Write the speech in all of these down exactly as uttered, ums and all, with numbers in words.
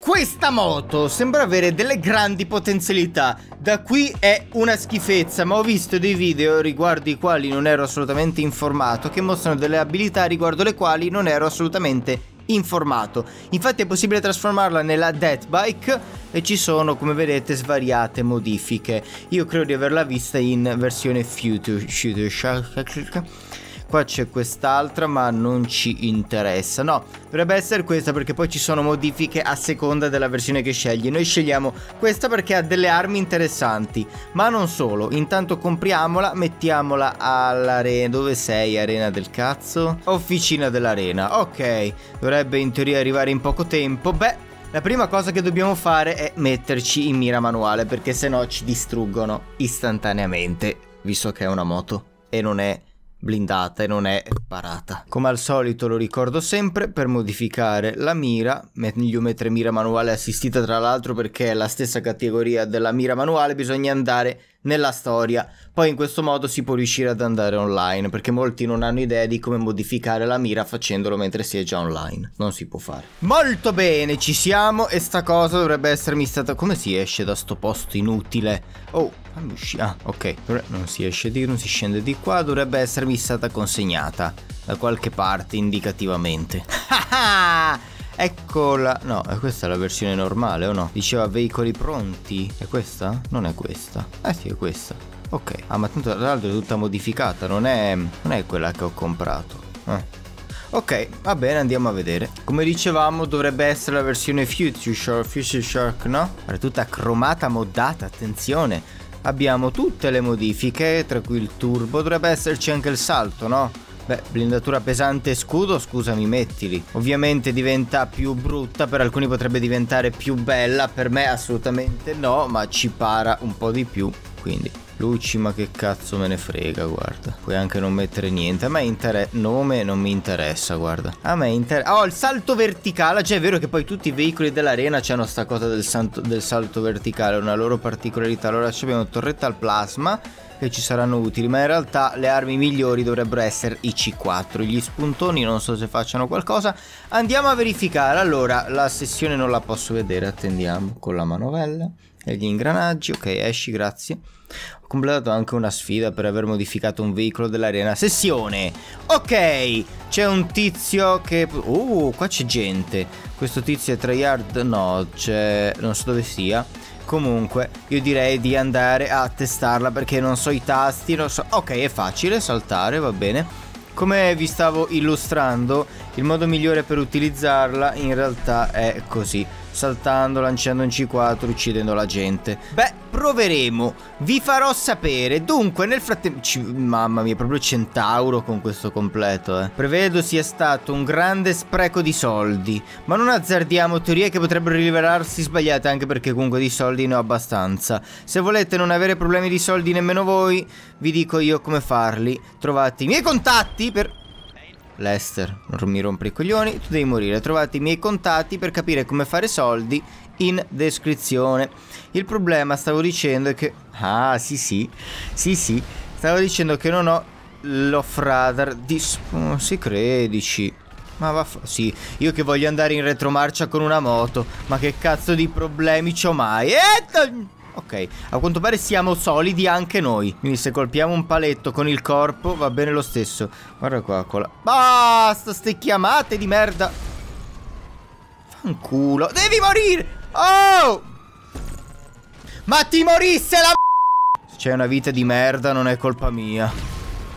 Questa moto sembra avere delle grandi potenzialità. Da qui è una schifezza, ma ho visto dei video riguardo i quali non ero assolutamente informato, che mostrano delle abilità riguardo le quali non ero assolutamente informato. Infatti è possibile trasformarla nella Death Bike e ci sono, come vedete, svariate modifiche. Io credo di averla vista in versione Future. Qua c'è quest'altra, ma non ci interessa. No, dovrebbe essere questa, perché poi ci sono modifiche a seconda della versione che scegli. Noi scegliamo questa perché ha delle armi interessanti, ma non solo. Intanto compriamola, mettiamola all'arena. Dove sei, arena del cazzo? Officina dell'arena. Ok, dovrebbe in teoria arrivare in poco tempo. Beh, la prima cosa che dobbiamo fare è metterci in mira manuale, perché sennò ci distruggono istantaneamente, visto che è una moto e non è blindata e non è parata. Come al solito, lo ricordo sempre, per modificare la mira, meglio mettere mira manuale assistita, tra l'altro, perché è la stessa categoria della mira manuale, bisogna andare nella storia. Poi in questo modo si può riuscire ad andare online, perché molti non hanno idea di come modificare la mira facendolo mentre si è già online. Non si può fare. Molto bene, ci siamo, e sta cosa dovrebbe essermi stata... Come si esce da sto posto inutile? Oh, fammi uscire. Ah, ok, non si esce di, non si scende di qua. Dovrebbe essermi stata consegnata da qualche parte indicativamente. Eccola. No, è questa la versione normale o no? Diceva veicoli pronti. È questa? Non è questa. Eh sì, è questa. Ok. Ah, ma tanto tra l'altro è tutta modificata. Non è, non è quella che ho comprato. eh. Ok, va bene, andiamo a vedere. Come dicevamo, dovrebbe essere la versione Future Shark, Future Shark, no? È tutta cromata, moddata, attenzione. Abbiamo tutte le modifiche, tra cui il turbo. Dovrebbe esserci anche il salto, no? Beh, blindatura pesante e scudo, scusami, mettili. Ovviamente diventa più brutta, per alcuni potrebbe diventare più bella, per me assolutamente no, ma ci para un po' di più, quindi... Luci, ma che cazzo me ne frega, guarda. Puoi anche non mettere niente. A me interessa. Nome non mi interessa, guarda. A me interessa. Oh, il salto verticale. Cioè, è vero che poi tutti i veicoli dell'arena c'hanno sta cosa del, santo... del salto verticale. Una loro particolarità. Allora abbiamo torretta al plasma, che ci saranno utili, ma in realtà le armi migliori dovrebbero essere i C quattro. Gli spuntoni non so se facciano qualcosa. Andiamo a verificare. Allora, la sessione non la posso vedere. Attendiamo con la manovella e gli ingranaggi. Ok, esci, grazie. Ho completato anche una sfida per aver modificato un veicolo dell'arena. Sessione. Ok, c'è un tizio che... Uh, qua c'è gente. Questo tizio è tryhard? No, c'è... non so dove sia. Comunque io direi di andare a testarla, perché non so i tasti, non so... Ok, è facile, saltare, va bene. Come vi stavo illustrando, il modo migliore per utilizzarla in realtà è così: saltando, lanciando un C quattro, uccidendo la gente. Beh, proveremo, vi farò sapere. Dunque, nel frattempo... Mamma mia, proprio centauro con questo completo, eh. Prevedo sia stato un grande spreco di soldi, ma non azzardiamo teorie che potrebbero rivelarsi sbagliate, anche perché comunque di soldi ne ho abbastanza. Se volete non avere problemi di soldi nemmeno voi, vi dico io come farli. Trovate i miei contatti per... Lester, non mi rompere i coglioni, tu devi morire. Trovate i miei contatti per capire come fare soldi in descrizione. Il problema, stavo dicendo, è che... Ah, sì, sì, sì, sì. Stavo dicendo che non ho l'off-radar di... Oh, si credici. Ma va... Sì, io che voglio andare in retromarcia con una moto. Ma che cazzo di problemi c'ho mai? E... Ok, a quanto pare siamo solidi anche noi. Quindi se colpiamo un paletto con il corpo va bene lo stesso. Guarda qua, con la... Basta ste chiamate di merda. Fanculo. Devi morire. Oh! Ma ti morisse la... Se c'è una vita di merda non è colpa mia.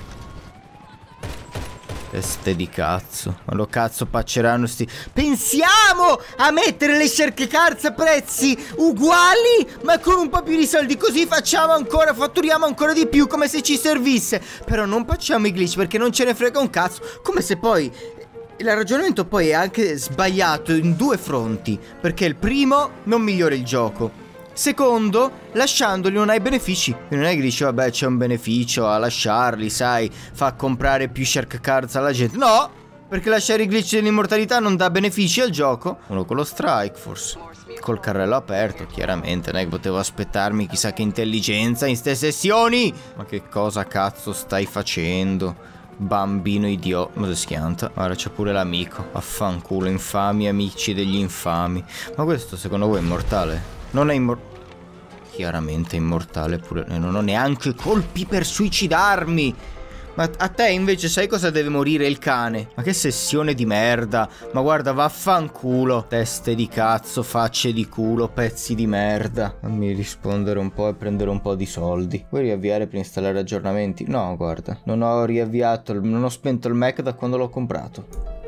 Teste di cazzo. Ma lo cazzo pacceranno sti... Pensiamo a mettere le shark cards a prezzi uguali, ma con un po' più di soldi, così facciamo ancora, fatturiamo ancora di più, come se ci servisse. Però non facciamo i glitch, perché non ce ne frega un cazzo. Come se poi... Il ragionamento poi è anche sbagliato in due fronti, perché il primo non migliora il gioco. Secondo, lasciandoli non hai benefici. Quindi non è che dici vabbè c'è un beneficio a lasciarli, sai, fa comprare più shark cards alla gente. No, perché lasciare i glitch dell'immortalità non dà benefici al gioco. Uno con lo strike forse, col carrello aperto chiaramente. Non è che potevo aspettarmi chissà che intelligenza in ste sessioni. Ma che cosa cazzo stai facendo? Bambino idiota. Ma si schianta. Guarda, c'è pure l'amico. Affanculo, infami amici degli infami. Ma questo secondo voi è immortale? Non è immortale. Chiaramente è immortale pure. Non ho neanche colpi per suicidarmi. Ma a te invece sai cosa deve morire il cane? Ma che sessione di merda. Ma guarda, vaffanculo. Teste di cazzo, facce di culo, pezzi di merda. Fammi rispondere un po' e prendere un po' di soldi. Vuoi riavviare per installare aggiornamenti? No, guarda, non ho riavviato, non ho spento il Mac da quando l'ho comprato.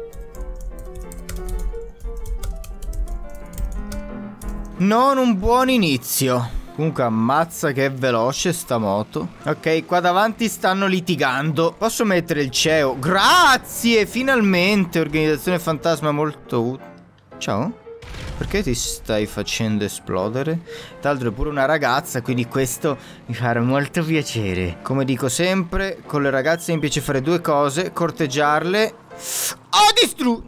Non un buon inizio. Comunque ammazza che è veloce sta moto. Ok, qua davanti stanno litigando. Posso mettere il C E O? Grazie, finalmente. Organizzazione fantasma molto utile. Ciao. Perché ti stai facendo esplodere? Tra l'altro è pure una ragazza, quindi questo mi fa molto piacere. Come dico sempre, con le ragazze mi piace fare due cose: corteggiarle. Ho distrutto.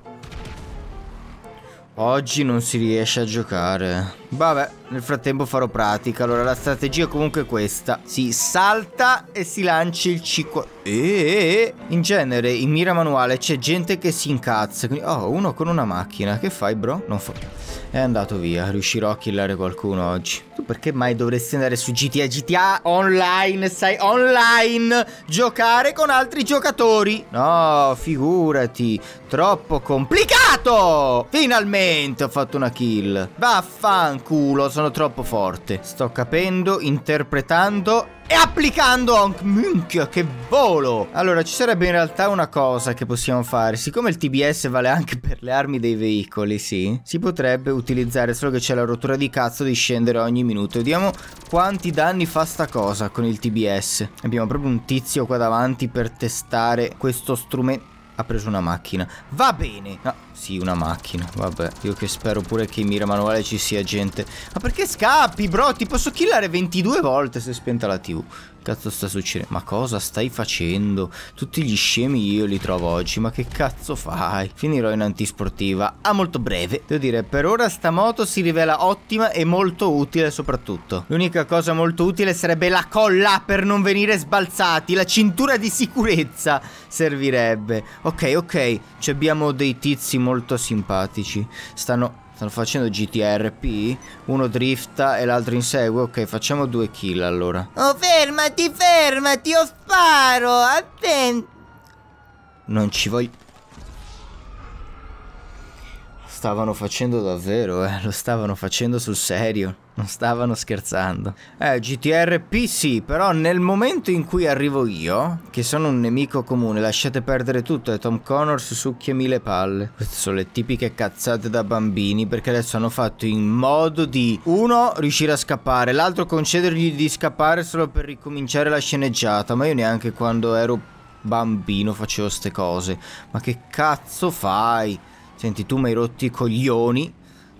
Oggi non si riesce a giocare. Vabbè, nel frattempo farò pratica. Allora la strategia comunque è questa: si salta e si lancia il C quattro. E in genere in mira manuale c'è gente che si incazza. Quindi, oh, uno con una macchina. Che fai, bro? Non fa... È andato via. Riuscirò a killare qualcuno oggi. Tu perché mai dovresti andare su G T A? G T A online, sai, online. Giocare con altri giocatori. No, figurati. Troppo complicato. Finalmente ho fatto una kill. Vaffanculo, sono troppo forte. Sto capendo, interpretando e applicando. Minchia, che volo. Allora, ci sarebbe in realtà una cosa che possiamo fare. Siccome il T B S vale anche per le armi dei veicoli, sì, si potrebbe utilizzare, solo che c'è la rottura di cazzo di scendere ogni minuto. Vediamo quanti danni fa sta cosa con il T B S. Abbiamo proprio un tizio qua davanti per testare questo strumento. Ha preso una macchina. Va bene. No, sì, una macchina. Vabbè, io che spero pure che in mira manuale ci sia gente. Ma perché scappi, bro? Ti posso killare ventidue volte se è spenta la tivù. Cazzo sta succedendo? Ma cosa stai facendo? Tutti gli scemi io li trovo oggi. Ma che cazzo fai? Finirò in antisportiva a molto breve. Devo dire, per ora sta moto si rivela ottima e molto utile soprattutto. L'unica cosa molto utile sarebbe la colla per non venire sbalzati. La cintura di sicurezza servirebbe. Ok, ok, ci abbiamo dei tizi molto simpatici. Stanno... Stanno facendo G T R P. Uno drifta e l'altro insegue. Ok, facciamo due kill allora. Oh, fermati, fermati, io sparo. Attenti. Non ci voglio. Stavano facendo davvero, eh. Lo stavano facendo sul serio. Non stavano scherzando. Eh, G T R P sì, però nel momento in cui arrivo io, che sono un nemico comune, lasciate perdere tutto e Tom Connors succhiami le palle. Queste sono le tipiche cazzate da bambini, perché adesso hanno fatto in modo di, uno, riuscire a scappare, l'altro concedergli di scappare solo per ricominciare la sceneggiata. Ma io neanche quando ero bambino facevo ste cose. Ma che cazzo fai? Senti, tu mi hai rotto i coglioni.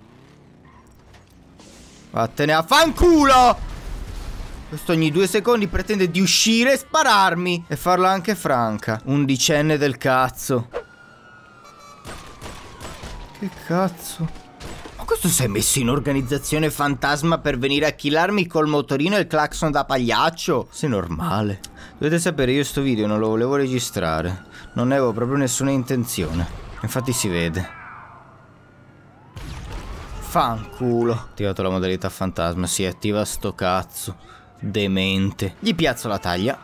Vattene a fanculo! Questo ogni due secondi pretende di uscire e spararmi. E farla anche franca. Undicenne del cazzo. Che cazzo? Ma questo si è messo in organizzazione fantasma per venire a killarmi col motorino e il clacson da pagliaccio? Sei normale. Dovete sapere, io sto video non lo volevo registrare. Non ne avevo proprio nessuna intenzione. Infatti si vede. Fanculo. Attivato la modalità fantasma. Si attiva sto cazzo. Demente. Gli piazzo la taglia.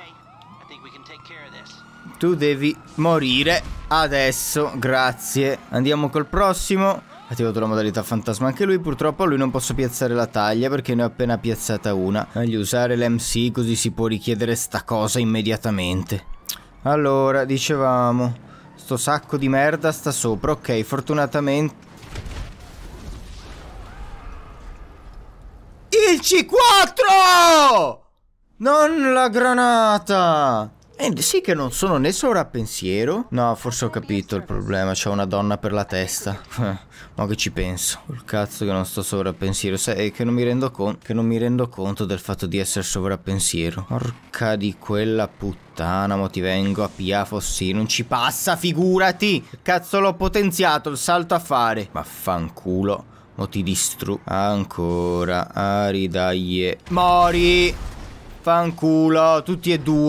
Tu devi morire adesso. Grazie. Andiamo col prossimo. Attivato la modalità fantasma anche lui. Purtroppo a lui non posso piazzare la taglia perché ne ho appena piazzata una. Meglio usare l'M C così si può richiedere sta cosa immediatamente. Allora, dicevamo, sto sacco di merda sta sopra. Ok, fortunatamente il C quattro! Non la granata! Eh, sì che non sono né sovrappensiero. No, forse ho capito il problema. C'ho una donna per la testa. Ma che ci penso. Col cazzo che non sto sovrappensiero. Sai che non mi rendo conto Che non mi rendo conto del fatto di essere sovrappensiero. Porca di quella puttana. Mo ti vengo a piafo. Sì, non ci passa, figurati. Cazzo l'ho potenziato il salto a fare. Ma fanculo. Mo ti distru. Ancora. Aridaglie. Mori. Fanculo, tutti e due.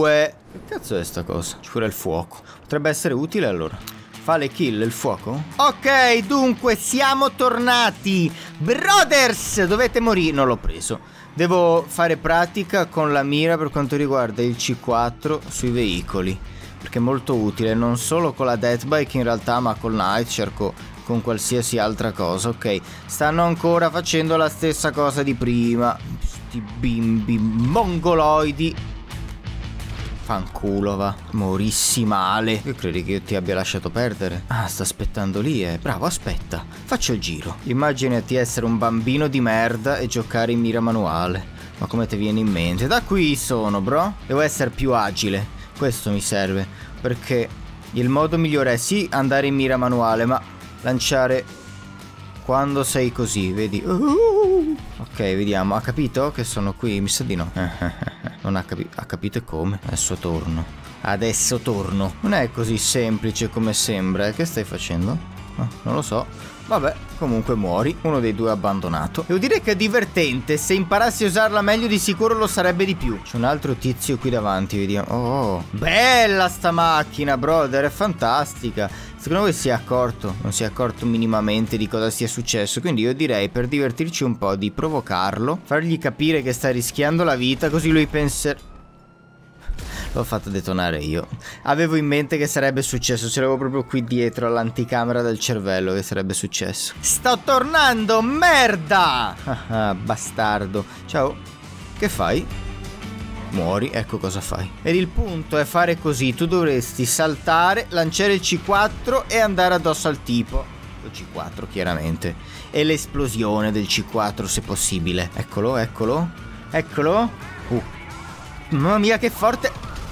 Che cazzo è sta cosa? Ci vuole il fuoco. Potrebbe essere utile allora. Fa le kill il fuoco? Ok, dunque siamo tornati. Brothers, dovete morire. Non l'ho preso. Devo fare pratica con la mira per quanto riguarda il C quattro sui veicoli, perché è molto utile, non solo con la Death Bike in realtà, ma col Night Shark, con qualsiasi altra cosa. Ok, stanno ancora facendo la stessa cosa di prima. Sti bimbi mongoloidi. Fanculo, va. Morissi male. Io credi che io ti abbia lasciato perdere? Ah, sta aspettando lì, eh. Bravo, aspetta. Faccio il giro. Immaginati essere un bambino di merda e giocare in mira manuale. Ma come ti viene in mente? Da qui sono, bro. Devo essere più agile. Questo mi serve. Perché il modo migliore è sì andare in mira manuale, ma lanciare quando sei così, vedi? Uh, ok, vediamo. Ha capito che sono qui? Mi sa di no. Non ha capito. Ha capito e come? Adesso torno. Adesso torno. Non è così semplice come sembra. Che stai facendo? Oh, non lo so. Vabbè, comunque muori. Uno dei due è abbandonato. Devo dire che è divertente. Se imparassi a usarla meglio di sicuro lo sarebbe di più. C'è un altro tizio qui davanti, vediamo. Oh, bella sta macchina, brother. È fantastica. Secondo voi si è accorto? Non si è accorto minimamente di cosa sia successo. Quindi io direi, per divertirci un po', di provocarlo, fargli capire che sta rischiando la vita, così lui penserà. L'ho fatto detonare io. Avevo in mente che sarebbe successo. Ce l'avevo proprio qui dietro all'anticamera del cervello che sarebbe successo. Sto tornando, merda! Ah, bastardo. Ciao. Che fai? Muori, ecco cosa fai. Ed il punto è fare così. Tu dovresti saltare, lanciare il C quattro e andare addosso al tipo. Lo C quattro chiaramente. E l'esplosione del C quattro se possibile. Eccolo, eccolo. Eccolo. Uh. Mamma mia che forte.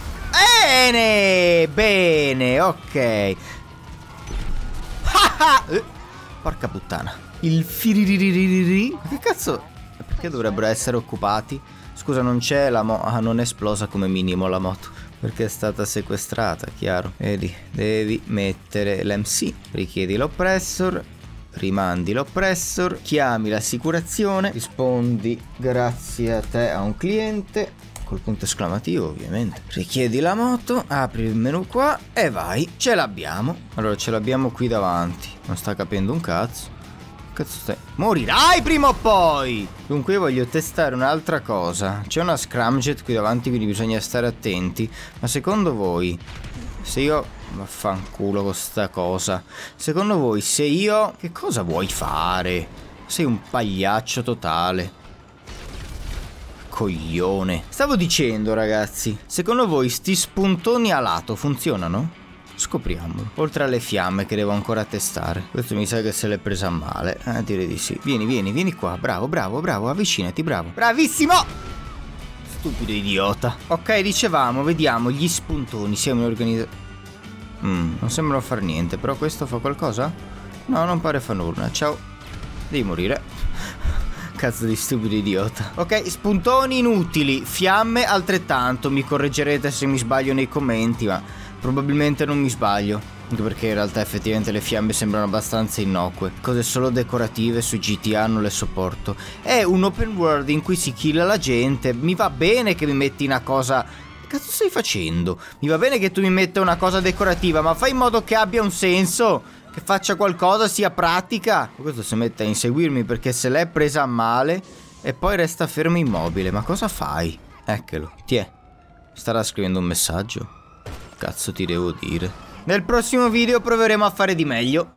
Bene, bene, ok. Porca puttana. Il firiririri. Che cazzo? Perché dovrebbero essere occupati? Scusa, non c'è la moto. Ah, non è esplosa come minimo la moto, perché è stata sequestrata, chiaro. Vedi, devi mettere l'M C. Richiedi l'oppressor, rimandi l'oppressor, chiami l'assicurazione, rispondi grazie a te a un cliente, col punto esclamativo ovviamente. Richiedi la moto, apri il menu qua e vai. Ce l'abbiamo. Allora ce l'abbiamo qui davanti. Non sta capendo un cazzo. Cazzo stai? Morirai prima o poi! Dunque io voglio testare un'altra cosa. C'è una scramjet qui davanti, quindi bisogna stare attenti. Ma secondo voi, se io... Vaffanculo con sta cosa. Secondo voi, se io... Che cosa vuoi fare? Sei un pagliaccio totale. Coglione. Stavo dicendo, ragazzi, secondo voi sti spuntoni a lato funzionano? Scopriamolo. Oltre alle fiamme che devo ancora testare. Questo mi sa che se l'è presa male. Eh, direi di sì. Vieni, vieni, vieni qua. Bravo, bravo, bravo. Avvicinati, bravo. Bravissimo! Stupido idiota. Ok, dicevamo, vediamo gli spuntoni. Siamo in organizzazione. Mm, non sembrano far niente. Però questo fa qualcosa? No, non pare fa nulla. Ciao. Devi morire. Cazzo di stupido idiota. Ok, spuntoni inutili. Fiamme altrettanto. Mi correggerete se mi sbaglio nei commenti, ma... probabilmente non mi sbaglio, anche perché in realtà effettivamente le fiamme sembrano abbastanza innocue. Cose solo decorative su G T A non le sopporto. È un open world in cui si killa la gente. Mi va bene che mi metti una cosa... Che cazzo stai facendo? Mi va bene che tu mi metta una cosa decorativa, ma fai in modo che abbia un senso, che faccia qualcosa, sia pratica. Questo si mette a inseguirmi perché se l'è presa a male e poi resta fermo immobile. Ma cosa fai? Eccolo, tiè. Starà scrivendo un messaggio. Cazzo ti devo dire. Nel prossimo video proveremo a fare di meglio.